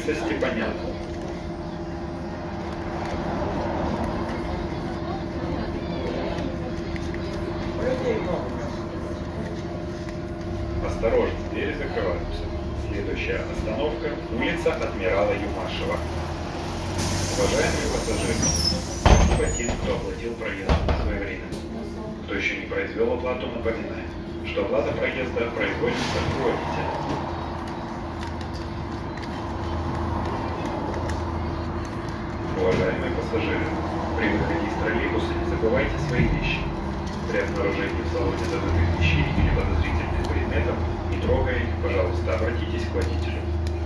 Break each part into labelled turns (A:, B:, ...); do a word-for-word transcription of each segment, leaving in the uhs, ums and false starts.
A: улица Степанян. Осторожно, двери закрываются. Следующая остановка – улица Адмирала Юмашева. Уважаемые пассажиры, спасибо тем, кто оплатил проезд своевременно. Кто еще не произвел оплату, напоминаю, что оплата проезда производится у водителя. Уважаемые пассажиры, при выходе из троллейбуса не забывайте свои вещи. При обнаружении в салоне забытых вещей или подозрительных предметов, не трогая их, пожалуйста, обратитесь к водителю.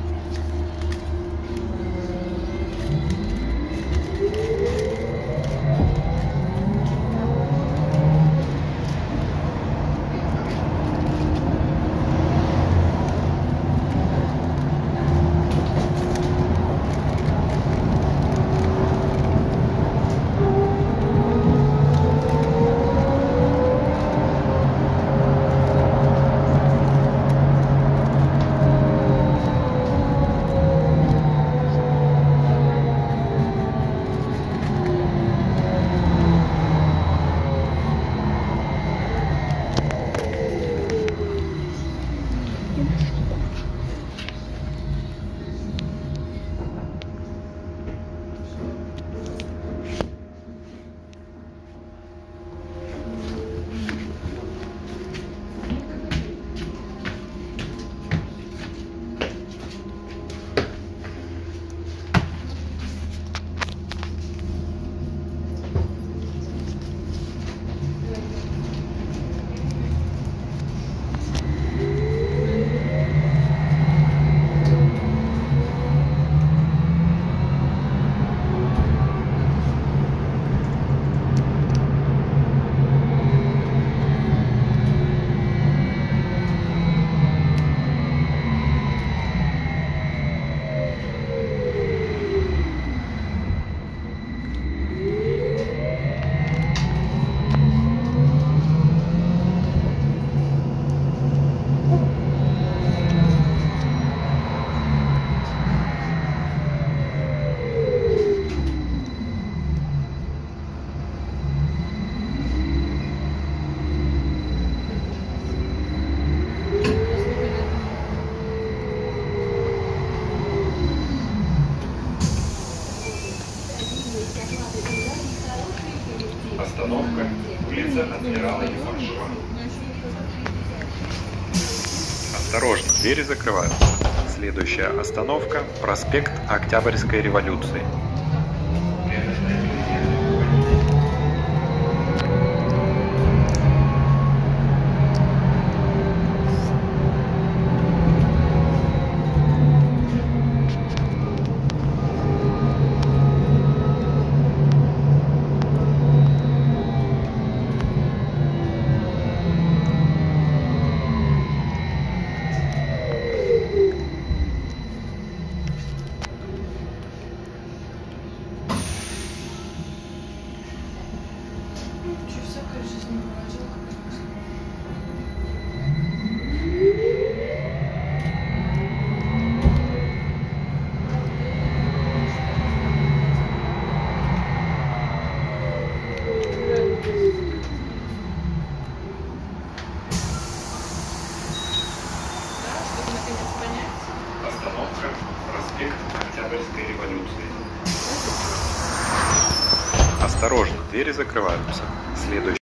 A: Остановка – улица Адмирала Юмашева. Осторожно, двери закрываются. Следующая остановка – проспект Октябрьской революции. Остановка – проспект Октябрьской революции. Осторожно, двери закрываются. Следующая